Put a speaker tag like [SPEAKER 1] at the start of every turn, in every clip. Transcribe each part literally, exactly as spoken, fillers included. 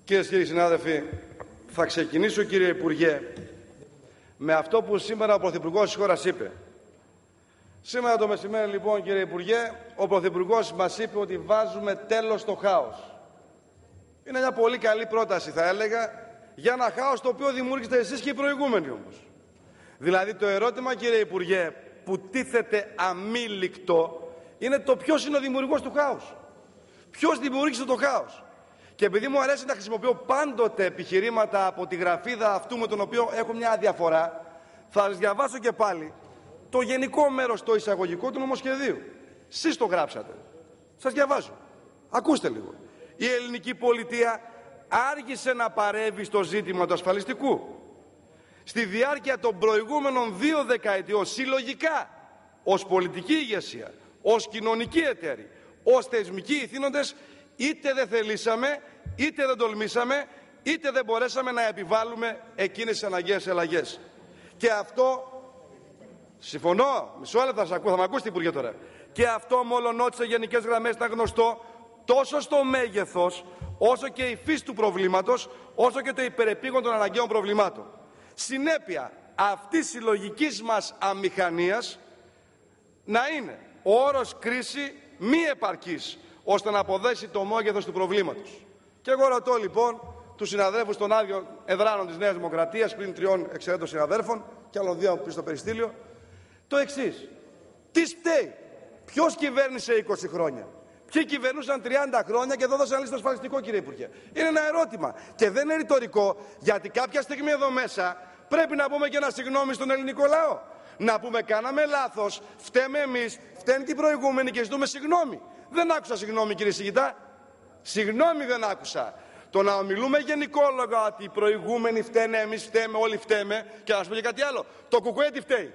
[SPEAKER 1] Κυρίες και κύριοι συνάδελφοι, θα ξεκινήσω, κύριε Υπουργέ, με αυτό που σήμερα ο Πρωθυπουργός της χώρας είπε. Σήμερα το μεσημέρι, λοιπόν, κύριε Υπουργέ, ο Πρωθυπουργός μας είπε ότι βάζουμε τέλος στο χάος. Είναι μια πολύ καλή πρόταση, θα έλεγα, για ένα χάος το οποίο δημιούργησατε εσείς και οι προηγούμενοι όμως. Δηλαδή, το ερώτημα, κύριε Υπουργέ, που τίθεται αμήλικτο είναι το ποιος είναι ο δημιουργός του χάους. Ποιος δημιούργησε το χάος. Και επειδή μου αρέσει να χρησιμοποιώ πάντοτε επιχειρήματα από τη γραφίδα αυτού με τον οποίο έχω μια αδιαφορά, θα σας διαβάσω και πάλι το γενικό μέρος, το εισαγωγικό του νομοσχεδίου. Σεις το γράψατε. Σας διαβάζω. Ακούστε λίγο. Η ελληνική πολιτεία άργησε να παρέμβει στο ζήτημα του ασφαλιστικού. Στη διάρκεια των προηγούμενων δύο δεκαετιών, συλλογικά, ως πολιτική ηγεσία, ως κοινωνικοί εταίροι, ως θεσμικοί ηθήνοντες, είτε δεν θελήσαμε, είτε δεν τολμήσαμε, είτε δεν μπορέσαμε να επιβάλλουμε εκείνες τις αναγκαίες αλλαγές. Και αυτό, συμφωνώ, μισό λεπτό θα σας ακούω, θα με ακούσετε, Υπουργέ, τώρα. Και αυτό, μολονότι σε γενικές γραμμές ήταν γνωστό, τόσο στο μέγεθος, όσο και η φύση του προβλήματος, όσο και το υπερεπίγον των αναγκαίων προβλημάτων. Συνέπεια αυτής συλλογικής μας αμηχανίας να είναι ο όρος κρίση μη επαρκής, ώστε να αποδέσει το μέγεθος του προβλήματος. Και εγώ ρωτώ λοιπόν τους συναδέλφους των άδειων εδράνων της Νέας Δημοκρατίας, πριν τριών εξαιρέτων συναδέλφων και άλλων δύο πριν στο περιστήλιο, το εξής. Τι φταίει, ποιος κυβέρνησε είκοσι χρόνια, ποιοι κυβερνούσαν τριάντα χρόνια και δεν δώσαν λύση στο ασφαλιστικό, κύριε Υπουργέ. Είναι ένα ερώτημα και δεν είναι ρητορικό, γιατί κάποια στιγμή εδώ μέσα πρέπει να πούμε και ένα συγγνώμη στον ελληνικό λαό. Να πούμε κάναμε λάθος, φταίμε εμείς, φταίνουν και οι προηγούμενοι και ζητούμε συγγνώμη. Δεν άκουσα συγγνώμη, κύριε Σιγητά. Συγγνώμη δεν άκουσα. Το να μιλούμε γενικόλογα ότι οι προηγούμενοι φταίνε, εμείς φταίμε, όλοι φταίμε, και να σου πω και κάτι άλλο. Το Κουκουέ τι φταίει.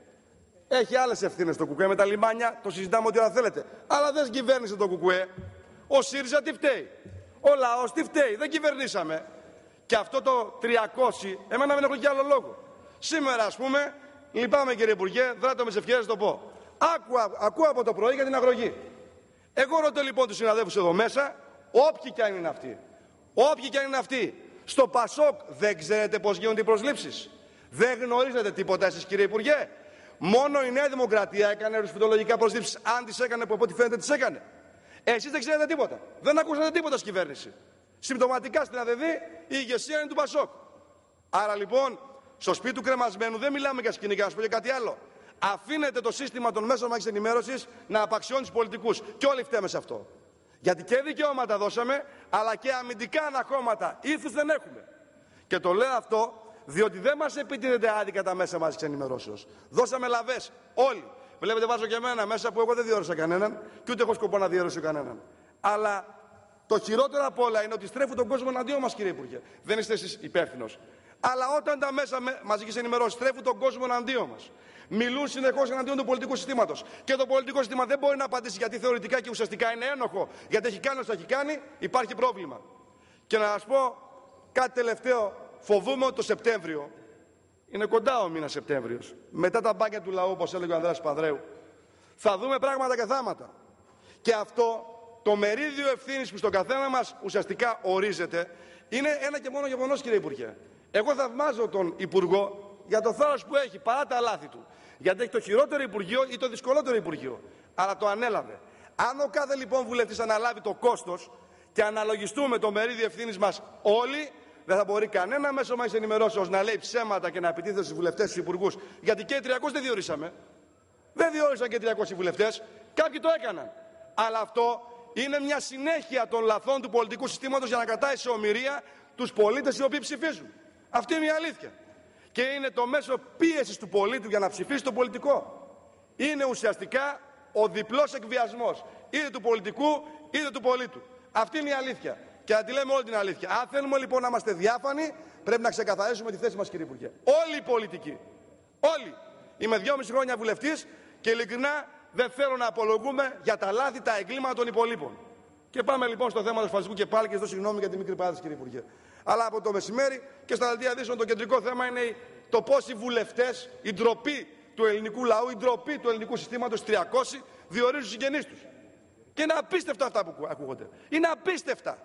[SPEAKER 1] Έχει άλλες ευθύνες το Κουκουέ με τα λιμάνια, το συζητάμε ό,τι ώρα θέλετε. Αλλά δεν κυβέρνησε το Κουκουέ. Ο ΣΥΡΙΖΑ τι φταίει. Ο λαός τι φταίει. Δεν κυβερνήσαμε. Και αυτό το τριακόσια, εμένα δεν έχω και άλλο λόγο. Σήμερα, ας πούμε, λυπάμαι, κύριε Υπουργέ, δράτω με τις ευκαιρίες να το πω. Άκουα, ακούω από το πρωί για την αγρογή. Εγώ ρωτώ λοιπόν τους συναδέλφους εδώ μέσα, όποιοι κι αν είναι αυτοί, όποιοι κι αν είναι αυτοί, στο Πασόκ δεν ξέρετε πώς γίνονται οι προσλήψεις. Δεν γνωρίζετε τίποτα εσείς, κύριε Υπουργέ. Μόνο η Νέα Δημοκρατία έκανε ρουσφιτολογικά προσλήψεις. Αν τις έκανε, που από ό,τι φαίνεται τις έκανε. Εσείς δεν ξέρετε τίποτα. Δεν ακούσατε τίποτα στην κυβέρνηση. Συμπτωματικά στην ΑΔΔ η ηγεσία είναι του Πασόκ. Άρα λοιπόν, στο σπίτι του κρεμασμένου δεν μιλάμε για σκηνικά, να σου πω και κάτι άλλο. Αφήνετε το σύστημα των μέσων μαζικής ενημέρωσης να απαξιώνει τους πολιτικούς. Και όλοι φταίμε σε αυτό. Γιατί και δικαιώματα δώσαμε, αλλά και αμυντικά αναχώματα. Ήθους δεν έχουμε. Και το λέω αυτό διότι δεν μας επιτίθεται άδικα τα μέσα μαζικής ενημερώσεως. Δώσαμε λαβές. Όλοι. Βλέπετε, βάζω και εμένα μέσα που εγώ δεν διόρισα κανέναν και ούτε έχω σκοπό να διορίσω κανέναν. Αλλά το χειρότερο απ' όλα είναι ότι στρέφουν τον κόσμο εναντίον μας, κύριε Υπουργέ. Δεν είστε εσείς υπεύθυνος. Αλλά όταν τα μέσα μαζικής ενημερώσης στρέφουν τον κόσμο εναντίον μας, μιλούν συνεχώς εναντίον του πολιτικού συστήματος και το πολιτικό σύστημα δεν μπορεί να απαντήσει, γιατί θεωρητικά και ουσιαστικά είναι ένοχο, γιατί έχει κάνει όσο έχει κάνει, υπάρχει πρόβλημα. Και να σας πω κάτι τελευταίο. Φοβούμαι ότι το Σεπτέμβριο, είναι κοντά ο μήνας Σεπτέμβριος, μετά τα μπάνια του λαού, όπως έλεγε ο Ανδρέας Παπανδρέου, θα δούμε πράγματα και θάματα. Και αυτό το μερίδιο ευθύνης που στον καθένα μας ουσιαστικά ορίζεται είναι ένα και μόνο γεγονός, κύριε Υπουργέ. Εγώ θαυμάζω τον Υπουργό για το θάρρος που έχει παρά τα λάθη του. Γιατί έχει το χειρότερο Υπουργείο ή το δυσκολότερο Υπουργείο. Αλλά το ανέλαβε. Αν ο κάθε λοιπόν βουλευτής αναλάβει το κόστος και αναλογιστούμε το μερίδιο ευθύνης μας όλοι, δεν θα μπορεί κανένα μέσο μαζικής ενημερώσεως να λέει ψέματα και να επιτίθεται στους βουλευτές, στους υπουργούς. Γιατί και οι τριακόσιοι δεν διορίσαμε. Δεν διόρισαν και οι τριακόσιοι βουλευτές. Κάποιοι το έκαναν. Αλλά αυτό είναι μια συνέχεια των λαθών του πολιτικού συστήματος για να κρατάει σε ομηρία τους πολίτες οι οποίοι ψηφίζουν. Αυτή είναι η αλήθεια. Και είναι το μέσο πίεσης του πολίτη για να ψηφίσει το πολιτικό. Είναι ουσιαστικά ο διπλός εκβιασμός, είτε του πολιτικού είτε του πολίτου. Αυτή είναι η αλήθεια. Και να τη λέμε όλη την αλήθεια. Αν θέλουμε λοιπόν να είμαστε διάφανοι, πρέπει να ξεκαθαρίσουμε τη θέση μας, κύριε Υπουργέ. Όλοι οι πολιτικοί. Όλοι. Είμαι δυόμιση χρόνια βουλευτής και ειλικρινά δεν θέλω να απολογούμε για τα λάθη, τα εγκλήματα των υπολείπων. Και πάμε λοιπόν στο θέμα του ασφαλιστικού και πάλι και ζητώ συγγνώμη για τη μικρή παράδοση, κύριε Υπουργέ. Αλλά από το μεσημέρι και στα δελτία ειδήσεων το κεντρικό θέμα είναι το πώς οι βουλευτές, η ντροπή του ελληνικού λαού, η ντροπή του ελληνικού συστήματος, τριακόσιοι διορίζουν συγγενείς τους. Και είναι απίστευτα αυτά που ακούγονται. Είναι απίστευτα.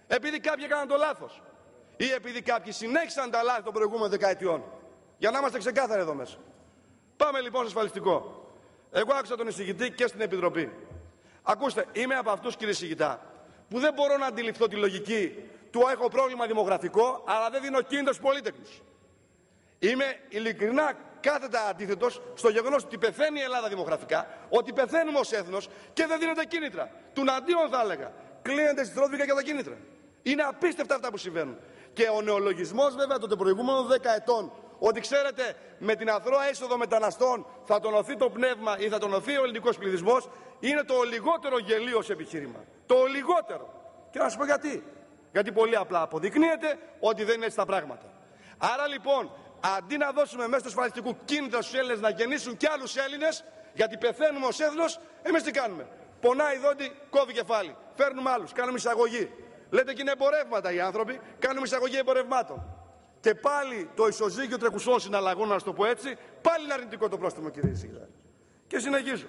[SPEAKER 1] Επειδή κάποιοι έκαναν το λάθος. Ή επειδή κάποιοι συνέχισαν τα λάθη των προηγούμενων δεκαετιών. Για να είμαστε ξεκάθαροι εδώ μέσα. Πάμε λοιπόν στο ασφαλιστικό. Εγώ άκουσα τον εισηγητή και στην Επιτροπή. Ακούστε, είμαι από αυτούς, κύριε εισηγητά, που δεν μπορώ να αντιληφθώ τη λογική του έχω πρόβλημα δημογραφικό, αλλά δεν δίνω κίνητρο στους πολύτεκνους. Είμαι ειλικρινά κάθετα αντίθετος στο γεγονός ότι πεθαίνει η Ελλάδα δημογραφικά, ότι πεθαίνουμε ως έθνος και δεν δίνεται κίνητρα. Τουναντίον θα έλεγα. Κλείνεται στρόφικα για τα κίνητρα. Είναι απίστευτα αυτά που συμβαίνουν. Και ο νεολογισμός βέβαια των προηγούμενων δέκα ετών, ότι ξέρετε με την αθρώα είσοδο μεταναστών θα τονωθεί το πνεύμα ή θα τονωθεί ο ελληνικός πληθυσμός, είναι το λιγότερο γελίο ως επιχείρημα. Το λιγότερο. Και να σας πω γιατί. Γιατί πολύ απλά αποδεικνύεται ότι δεν είναι έτσι τα πράγματα. Άρα λοιπόν, αντί να δώσουμε μέσω του ασφαλιστικού κίνητρα στους Έλληνες να γεννήσουν κι άλλους Έλληνες, γιατί πεθαίνουμε ως έθνος, εμείς τι κάνουμε? Πονάει δόντι, κόβει κεφάλι. Φέρνουμε άλλους, κάνουμε εισαγωγή. Λέτε και είναι εμπορεύματα οι άνθρωποι, κάνουμε εισαγωγή εμπορευμάτων. Και πάλι το ισοζύγιο τρεχουσών συναλλαγών, να το πω έτσι, πάλι είναι αρνητικό το πρόστιμο, κύριε Σιγητά. Και συνεχίζω.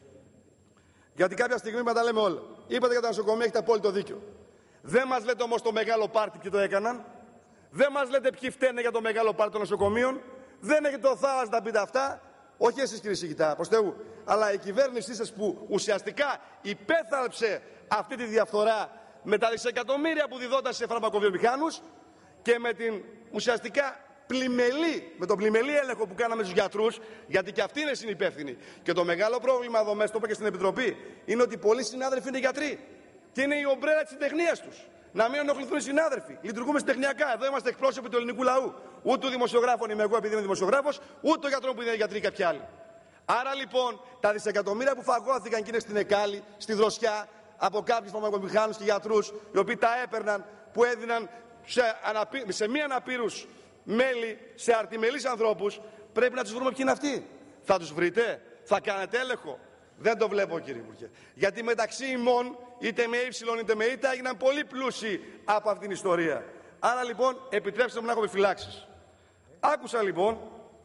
[SPEAKER 1] Γιατί κάποια στιγμή μα τα λέμε όλα. Είπατε για τα νοσοκομεία, έχετε απόλυτο δίκιο. Δεν μας λέτε όμως το μεγάλο πάρτι ποιοι το έκαναν. Δεν μας λέτε ποιοι φταίνε για το μεγάλο πάρτι των νοσοκομείων. Δεν έχετε το θάρρος να πείτε αυτά. Όχι εσείς, κύριε Σιγητά, προς Θεού. Αλλά η κυβέρνησή σας που ουσιαστικά υπέθαλψε αυτή τη διαφθορά με τα δισεκατομμύρια που διδόταν σε φαρμακοβιομηχάνους και με την ουσιαστικά πλημελή, με τον πλημελή έλεγχο που κάναμε στους γιατρούς, γιατί και αυτοί είναι συνυπεύθυνοι. Και το μεγάλο πρόβλημα εδώ μέσα, το είπα και στην Επιτροπή, είναι ότι πολλοί συνάδελφοι είναι γιατροί. Και είναι η ομπρέλα της τεχνίας τους. Να μην ενοχληθούν οι συνάδελφοι. Λειτουργούμε συντεχνιακά. Εδώ είμαστε εκπρόσωποι του ελληνικού λαού. Ούτε του δημοσιογράφων είμαι εγώ επειδή είμαι δημοσιογράφος, ούτε των γιατρών που είναι γιατροί κάποιοι άλλοι. Άρα λοιπόν τα δισεκατομμύρια που φαγώθηκαν και είναι στην Εκάλη, στη Δροσιά, από κάποιους φαρμακοβιομηχάνους και γιατρούς, οι οποίοι τα έπαιρναν, που έδιναν σε, αναπή... σε μη αναπήρους μέλη, σε αρτιμελείς ανθρώπους, πρέπει να τους βρούμε ποιοι είναι αυτοί. Θα τους βρείτε, θα κάνετε έλεγχο? Δεν το βλέπω, κύριε Υπουργέ. Γιατί μεταξύ ημών, είτε με ύψιλον είτε με ήττα, έγιναν πολύ πλούσιοι από αυτήν την ιστορία. Άρα λοιπόν, επιτρέψτε μου να έχω επιφυλάξεις. Άκουσα λοιπόν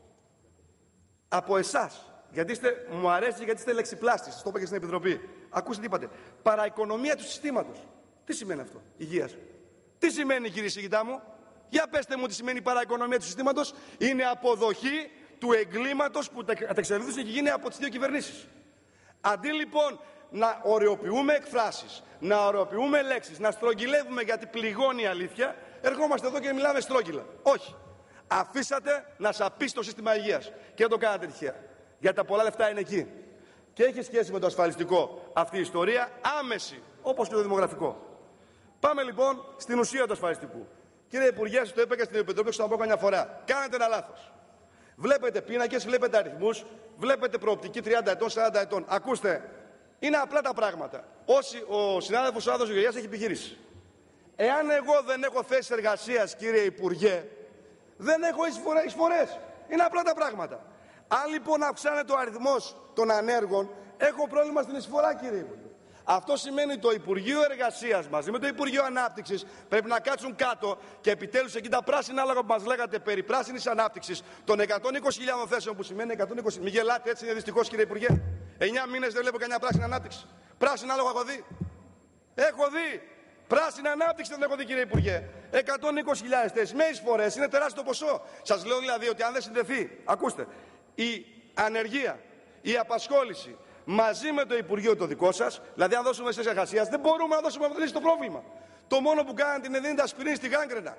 [SPEAKER 1] από εσάς, γιατί είστε, μου αρέσει γιατί είστε λεξιπλάστης, σας το είπα και στην Επιτροπή. Ακούστε τι είπατε. Παραοικονομία του συστήματος. Τι σημαίνει αυτό, υγείας? Τι σημαίνει, κύριε Σιγητά μου? Για πέστε μου τι σημαίνει παραοικονομία του συστήματος. Είναι αποδοχή του εγκλήματος που κατεξελίχθηκε και γίνει από τις δύο κυβερνήσεις. Αντί λοιπόν να ωρεοποιούμε εκφράσεις, να ωρεοποιούμε λέξεις, να στρογγυλεύουμε γιατί πληγώνει η αλήθεια, ερχόμαστε εδώ και μιλάμε στρόγγυλα. Όχι. Αφήσατε να σαπίσει το σύστημα υγείας και δεν το κάνατε τυχαία. Γιατί τα πολλά λεφτά είναι εκεί. Και έχει σχέση με το ασφαλιστικό αυτή η ιστορία, άμεση, όπως και το δημογραφικό. Πάμε λοιπόν στην ουσία του ασφαλιστικού. Κύριε Υπουργέ, σας το είπα και στην Επιτροπή, σας το πω καμιά φορά. Κάνετε ένα λάθος. Βλέπετε πίνακες, βλέπετε αριθμούς, βλέπετε προοπτική τριάντα ετών, σαράντα ετών. Ακούστε, είναι απλά τα πράγματα. Όσοι ο συνάδελφος ο Άδωνης Γεωργιάδης έχει επιχειρήσει. Εάν εγώ δεν έχω θέσεις εργασίας, κύριε Υπουργέ, δεν έχω εισφορές. Είναι απλά τα πράγματα. Αν λοιπόν αυξάνεται ο αριθμός των ανέργων, έχω πρόβλημα στην εισφορά, κύριε Υπουργέ. Αυτό σημαίνει το Υπουργείο Εργασίας μαζί με το Υπουργείο Ανάπτυξης πρέπει να κάτσουν κάτω και επιτέλους εκεί τα πράσινα άλογα που μας λέγατε περί πράσινης ανάπτυξης των εκατόν είκοσι χιλιάδων θέσεων που σημαίνει εκατόν είκοσι. Μην γελάτε, έτσι είναι δυστυχώς, κύριε Υπουργέ. Εννιά μήνες δεν βλέπω κανένα πράσινη ανάπτυξη. Πράσινα άλογα έχω δει. Έχω δει. Πράσινη ανάπτυξη δεν έχω δει, κύριε Υπουργέ. εκατόν είκοσι χιλιάδες θέσεις με εισφορές είναι τεράστιο ποσό. Σας λέω δηλαδή ότι αν δεν συνδεθεί, ακούστε, η ανεργία, η απασχόληση, μαζί με το Υπουργείο το δικό σας, δηλαδή αν δώσουμε θέσεις εργασίας, δεν μπορούμε να δώσουμε λύση στο πρόβλημα. Το μόνο που κάνετε είναι δίνετε ασπιρίνη στη γάγκρενα.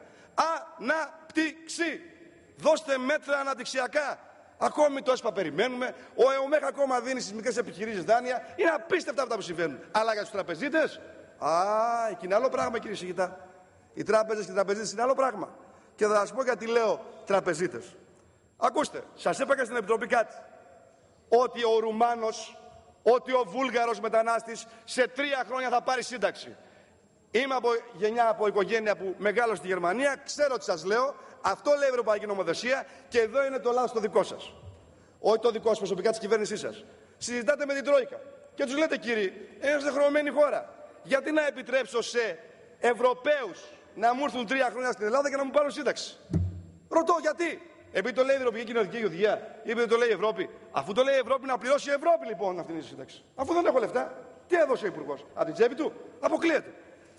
[SPEAKER 1] Ανάπτυξη. Δώστε μέτρα αναπτυξιακά. Ακόμη το ΕΣΠΑ περιμένουμε. Ο ΕΟΜΕΧ ακόμα δίνει στις μικρές επιχειρήσεις δάνεια. Είναι απίστευτα αυτά που συμβαίνουν. Αλλά για τους τραπεζίτες, α, εκεί είναι άλλο πράγμα, κύριε Σιγητά. Οι τράπεζες και οι τραπεζίτες είναι άλλο πράγμα. Και θα σας πω γιατί λέω τραπεζίτες. Ακούστε, σας είπα και στην Επιτροπή κάτι. Ότι ο Ρουμάνος, ότι ο Βούλγαρος μετανάστης σε τρία χρόνια θα πάρει σύνταξη. Είμαι από γενιά, από οικογένεια που μεγάλωσε στη Γερμανία, ξέρω τι σας λέω, αυτό λέει η Ευρωπαϊκή Νομοθεσία και εδώ είναι το λάθος το δικό σας. Όχι το δικό σας προσωπικά της κυβέρνησής σας. Συζητάτε με την Τρόικα και τους λέτε, κύριοι, είμαστε χρεωμένη χώρα. Γιατί να επιτρέψω σε Ευρωπαίους να μου έρθουν τρία χρόνια στην Ελλάδα και να μου πάρουν σύνταξη? Ρωτώ γιατί. Επειδή το λέει η Ευρωπαϊκή Κοινωνική Οδηγία, ή επειδή το λέει η Ευρώπη? Αφού το λέει η Ευρώπη, να πληρώσει η Ευρώπη λοιπόν αυτή τη σύνταξη. Αφού δεν έχω λεφτά, τι έδωσε ο Υπουργός? Από την τσέπη του? Αποκλείεται.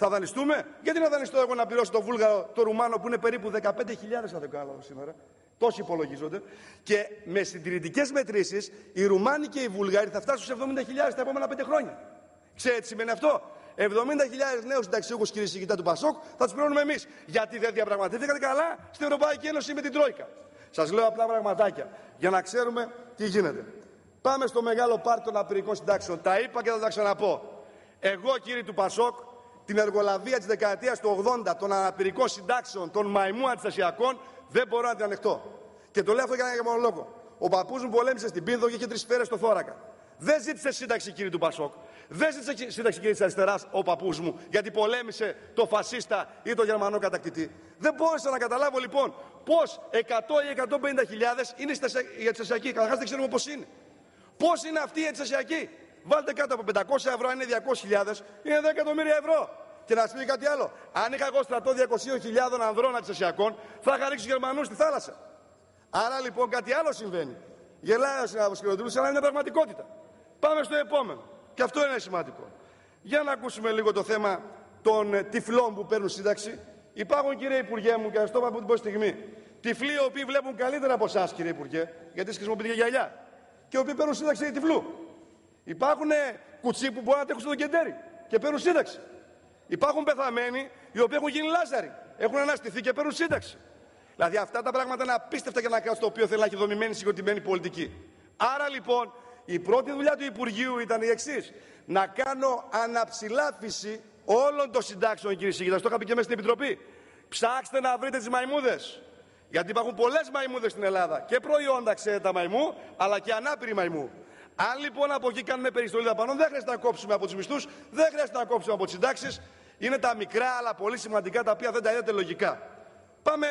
[SPEAKER 1] Θα δανειστούμε? Γιατί να δανειστώ εγώ να πληρώσω το Βούλγαρο, το Ρουμάνο που είναι περίπου δεκαπέντε χιλιάδες, αν δεν κάνω σήμερα. Τόσοι υπολογίζονται. Και με συντηρητικές μετρήσεις οι Ρουμάνοι και οι Βούλγαροι θα φτάσουν σε εβδομήντα χιλιάδες τα επόμενα πέντε χρόνια. Ξέρετε τι σημαίνει αυτό? εβδομήντα χιλιάδες νέους συνταξιούχους, κύριε Σιγητά του Πασόκ, θα τους πληρώνουμε εμείς. Γιατί δεν διαπραγματεύτηκατε καλά στην Ευρωπαϊκή Ένωση με την Τρόικα. Σας λέω απλά πραγματάκια για να ξέρουμε τι γίνεται. Πάμε στο μεγάλο πάρτι των απειρικών συντάξεων. Τα είπα και θα τα ξαναπώ. Εγώ, κύριε του Πασόκ, την εργολαβία της δεκαετίας του ογδόντα των αναπηρικών συντάξεων, των μαϊμού αντιστασιακών, δεν μπορώ να την ανεχτώ. Και το λέω αυτό για ένα μόνο λόγο. Ο παππούς μου πολέμησε στην Πίνδο και είχε τρεις σφαίρες στο θώρακα. Δεν ζήτησε σύνταξη, κύριε του Πασόκ. Δεν ζήτησε σύνταξη, κύριε της Αριστεράς, ο παππούς μου, γιατί πολέμησε το φασίστα ή το γερμανό κατακτητή. Δεν μπόρεσα να καταλάβω λοιπόν πώς εκατό ή εκατόν πενήντα χιλιάδες είναι οι αντιστασιακοί. Καταρχάς δεν ξέρουμε πώς είναι. Πώς είναι αυτοί οι αντιστασιακοί? Βάλτε κάτω από πεντακόσια ευρώ, αν είναι διακόσιες χιλιάδες, είναι δέκα εκατομμύρια ευρώ. Και να σας πει κάτι άλλο. Αν είχα εγώ στρατό διακοσίων χιλιάδων ανδρών αντιστασιακών, θα είχα ρίξει τους Γερμανούς στη θάλασσα. Άρα λοιπόν κάτι άλλο συμβαίνει. Γελάει ο συνάδελφος Κυροδούλης, αλλά είναι πραγματικότητα. Πάμε στο επόμενο. Και αυτό είναι σημαντικό. Για να ακούσουμε λίγο το θέμα των ε, τυφλών που παίρνουν σύνταξη. Υπάρχουν, κύριε Υπουργέ μου, και σας το είπα από την πρώτη στιγμή, τυφλοί οι οποίοι βλέπουν καλύτερα από εσάς, κύριε Υπουργέ, γιατί χρησιμοποιείτε γυαλιά, και οι οποίοι παίρνουν σύνταξη τυφλού. Υπάρχουν ε, κουτσί που μπορούν να τρέχουν στο κεντέρι και παίρνουν σύνταξη. Υπάρχουν πεθαμένοι οι οποίοι έχουν γίνει Λάζαροι, έχουν αναστηθεί και παίρνουν σύνταξη. Δηλαδή αυτά τα πράγματα είναι απίστευτα για ένα κράτος το οποίο θέλει να έχει δομημένη συγκροτημένη πολιτική. Άρα λοιπόν η πρώτη δουλειά του Υπουργείου ήταν η εξής: να κάνω αναψηλάφιση όλων των συντάξεων, κύριε Σιγητά. Το είχα πει και μέσα στην Επιτροπή. Ψάξτε να βρείτε τις μαϊμούδες. Γιατί υπάρχουν πολλές μαϊμούδες στην Ελλάδα. Και προϊόντα, ξέρετε, τα μαϊμού, αλλά και ανάπηροι μαϊμού. Αν λοιπόν από εκεί κάνουμε περιστολή δαπανών, δεν χρειάζεται να κόψουμε από τους μισθούς, δεν χρειάζεται να κόψουμε από τις συντάξεις. Είναι τα μικρά αλλά πολύ σημαντικά, τα οποία δεν τα είδατε λογικά. Πάμε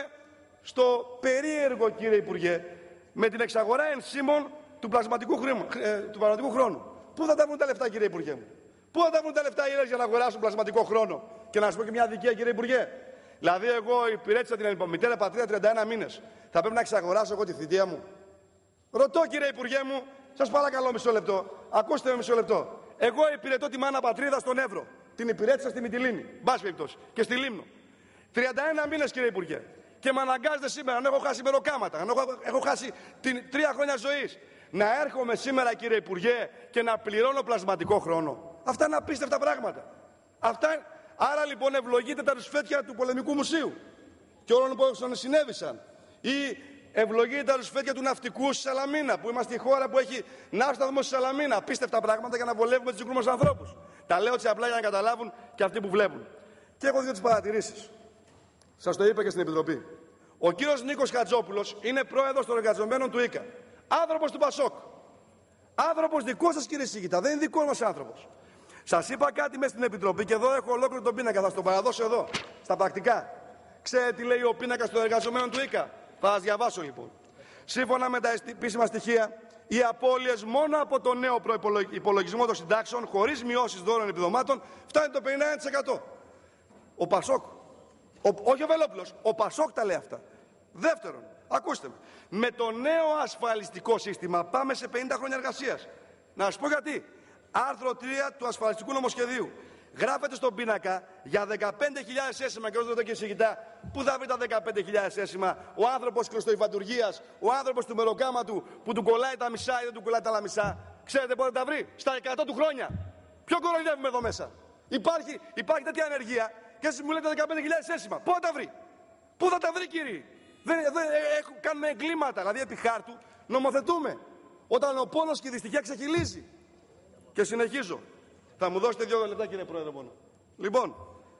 [SPEAKER 1] στο περίεργο, κύριε Υπουργέ, με την εξαγορά ενσύμων του πλασματικού, χρήμα, ε, του πλασματικού χρόνου. Πού θα τα βρουν τα λεφτά, κύριε Υπουργέ μου? Πού θα τα βρουν τα λεφτά οι Έλληνες για να αγοράσουν πλασματικό χρόνο? Και να σας πω και μια αδικία, κύριε Υπουργέ. Δηλαδή, εγώ υπηρέτησα την μητέρα πατρίδα τριάντα ένα μήνες. Θα πρέπει να εξαγοράσω εγώ τη θητεία μου? Ρωτώ, κύριε Υπουργέ μου, σας παρακαλώ μισό λεπτό. Ακούστε με μισό λεπτό. Εγώ υπηρετώ τη μάνα πατρίδα στον Εύρο. Την υπηρέτησα στη Μυτιλήνη, μπας περιπτώσει, και στη Λίμνο. τριάντα ένα μήνες, κύριε Υπουργέ. Και με αναγκάζετε σήμερα, να έχω χάσει μεροκάματα, να έχω, έχω χάσει την, τρία χρόνια ζωής, να έρχομαι σήμερα, κύριε Υπουργέ, και να πληρώνω πλασματικό χρόνο? Αυτά είναι απίστευτα πράγματα. Αυτά... Άρα λοιπόν ευλογείτε τα ρουσφέτια του Πολεμικού Μουσείου και όλων που συνέβησαν. Ή ευλογείτε τα ρουσφέτια του ναυτικού στη Σαλαμίνα, που είμαστε η χώρα που έχει ναύσταθμο στη Σαλαμίνα. Απίστευτα πράγματα για να βολεύουμε τους δικούς μας ανθρώπους. Τα λέω έτσι απλά για να καταλάβουν και αυτοί που βλέπουν. Και έχω δύο τις παρατηρήσεις. Σας το είπα και στην Επιτροπή. Ο κύριος Νίκος Χατζόπουλος είναι πρόεδρος των εργαζομένων του ΙΚΑ. Άνθρωπος του Πασόκ. Άνθρωπος δικός σας, κύριε Σιγητά, δεν είναι δικός μας άνθρωπος. Σας είπα κάτι μέσα στην Επιτροπή και εδώ έχω ολόκληρο τον πίνακα. Θα σας τον παραδώσω εδώ, στα πρακτικά. Ξέρετε τι λέει ο πίνακας των εργαζομένων του ΙΚΑ? Θα σας διαβάσω λοιπόν. Σύμφωνα με τα επίσημα στοιχεία, οι απώλειες μόνο από το νέο προϋπολογισμό των συντάξεων, χωρίς μειώσεις δώρων επιδομάτων, φτάνει το πενήντα ένα τοις εκατό. Ο Πασόκ. Ο, όχι ο Βελόπουλος, ο Πασόκ τα λέει αυτά. Δεύτερον, ακούστε με, με το νέο ασφαλιστικό σύστημα πάμε σε πενήντα χρόνια εργασίας. Να σας πω γιατί. Άρθρο τρία του ασφαλιστικού νομοσχεδίου. Γράφεται στον πίνακα για δεκαπέντε χιλιάδες έσημα, και όσο δεν, κύριε Σιγητά, πού θα βρει τα δεκαπέντε χιλιάδες έσημα ο άνθρωπος κλωστοϊφαντουργίας, ο άνθρωπος του μεροκάματου που του κολλάει τα μισά ή δεν του κολλάει τα άλλα μισά? Ξέρετε πότε τα βρει? Στα εκατό του χρόνια. Ποιο κοροϊδεύουμε εδώ μέσα? Υπάρχει, υπάρχει τέτοια ανεργία και εσείς μου λέτε δεκαπέντε χιλιάδες έσημα. Πού θα τα βρει? Πού θα τα βρει, κύριοι? Δεν, δεν, ε, κάνουμε εγκλήματα, δηλαδή επί χάρτου νομοθετούμε. Όταν ο πόνος και η δυστυχία ξεχυλίζει. Και συνεχίζω. Θα μου δώσετε δύο λεπτά, κύριε Πρόεδρε, μόνο. Λοιπόν,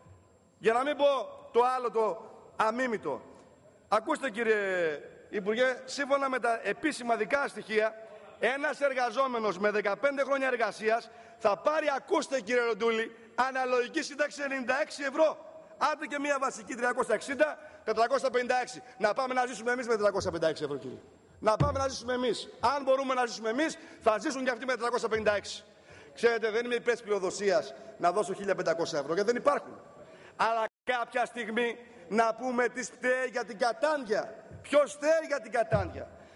[SPEAKER 1] για να μην πω το άλλο το αμίμητο. Ακούστε, κύριε Υπουργέ, σύμφωνα με τα επίσημα δικά στοιχεία, ένας εργαζόμενος με δεκαπέντε χρόνια εργασίας θα πάρει, ακούστε κύριε Ροντούλη, αναλογική σύνταξη ενενήντα έξι ευρώ. Άντε και μία βασική τριακόσια εξήντα, τετρακόσια πενήντα έξι. Να πάμε να ζήσουμε εμείς με τετρακόσια πενήντα έξι ευρώ, κύριε. Να πάμε να ζήσουμε εμείς. Αν μπορούμε να ζήσουμε εμείς, θα ζήσουν και αυτοί με τετρακόσια πενήντα έξι. Ξέρετε, δεν είμαι υπέρ της πλειοδοσίας να δώσω χίλια πεντακόσια ευρώ, γιατί δεν υπάρχουν. Αλλά κάποια στιγμή να πούμε τι φταίει για την κατάντια. Ποιος φταίει για την κατάντια?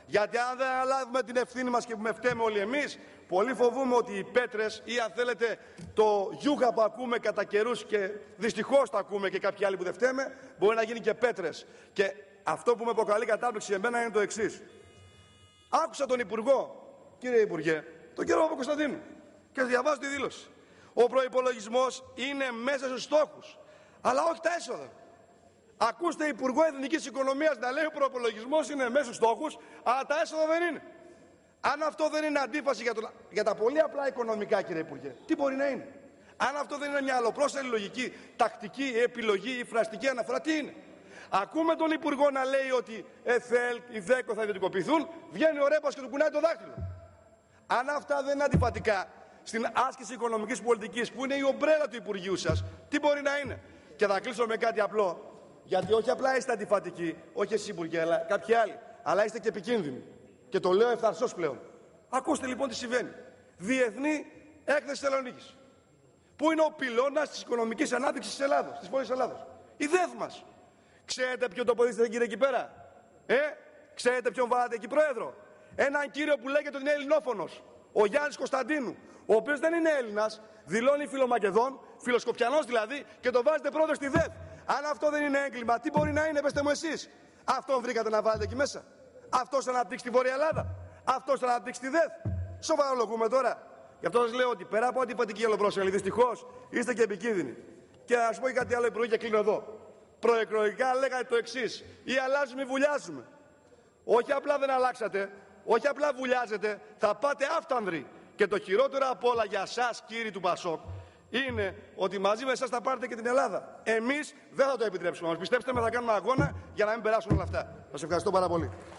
[SPEAKER 1] Γιατί αν δεν αναλάβουμε την ευθύνη μας και που με φταίμε όλοι εμείς, πολύ φοβούμαι ότι οι πέτρες ή αν θέλετε το γιούγα που ακούμε κατά καιρούς και δυστυχώς το ακούμε και κάποιοι άλλοι που δεν φταίμε, μπορεί να γίνει και πέτρες. Και αυτό που με προκαλεί κατάπληξη εμένα είναι το εξής. Άκουσα τον Υπουργό, κύριε Υπουργέ, τον κύριο Παπακοσταντίνου, και διαβάζω τη δήλωση. Ο προϋπολογισμός είναι μέσα στους στόχους, αλλά όχι τα έσοδα. Ακούστε Υπουργό Εθνικής Οικονομίας να λέει ο προϋπολογισμός είναι μέσα στους στόχους, αλλά τα έσοδα δεν είναι. Αν αυτό δεν είναι αντίφαση για, το, για τα πολύ απλά οικονομικά, κύριε Υπουργέ, τι μπορεί να είναι? Αν αυτό δεν είναι μια αλλοπρόσελη λογική, τακτική επιλογή ή φραστική αναφορά, τι είναι? Ακούμε τον Υπουργό να λέει ότι ΕΘΕΛ, η ΔΕΚΟ θα ιδιωτικοποιηθούν, βγαίνει ο Ρέπας και του κουνάει το δάχτυλο. Αν αυτά δεν είναι αντιφατικά στην άσκηση οικονομικής πολιτικής, που είναι η ομπρέλα του Υπουργείου σας, τι μπορεί να είναι? Και θα κλείσω με κάτι απλό. Γιατί όχι απλά είστε αντιφατικοί, όχι εσείς Υπουργέ, αλλά κάποιοι άλλοι, αλλά είστε και επικίνδυνοι. Και το λέω ευθαρσώς πλέον. Ακούστε λοιπόν τι συμβαίνει. Διεθνή έκθεση Θεσσαλονίκης. Πού είναι ο πυλώνας της οικονομικής ανάπτυξης της Ελλάδος, της πόλης Ελλάδος? Η ΔΕΘ μας. Ξέρετε ποιον τοποθετήσατε κύριε εκεί πέρα? Ε, ξέρετε ποιον βάλατε εκεί πρόεδρο? Έναν κύριο που λέγεται ότι είναι ελληνόφωνος. Ο Γιάννης Κωνσταντίνου. Ο οποίος δεν είναι Έλληνας, δηλώνει φιλομακεδόν, φιλοσκοπιανός δηλαδή, και το βάζετε πρόεδρο στη ΔΕΘ. Αν αυτό δεν είναι έγκλημα, τι μπορεί να είναι, πέστε μου εσείς? Αυτόν βρήκατε να βάλετε εκεί μέσα? Αυτός θα αναπτύξει τη Βόρεια Ελλάδα? Αυτός θα αναπτύξει τη ΔΕΘ? Σοβαρολογούμε τώρα? Γι' αυτό σας λέω ότι πέρα από αντιφατική αλλοπρόσελη, δυστυχώς είστε και επικίνδυνοι. Και να σας πω και κάτι άλλο Υπουργέ και κλείνω εδώ. Προεκλογικά λέγατε το εξής: ή αλλάζουμε ή βουλιάζουμε. Όχι απλά δεν αλλάξατε, όχι απλά βουλιάζετε, θα πάτε άφτανδροι. Και το χειρότερο απ' όλα για εσάς, κύριοι του Πασόκ, είναι ότι μαζί με εσάς θα πάρετε και την Ελλάδα. Εμείς δεν θα το επιτρέψουμε. Όμως πιστέψτε με, θα κάνουμε αγώνα για να μην περάσουν όλα αυτά. Σας ευχαριστώ πάρα πολύ.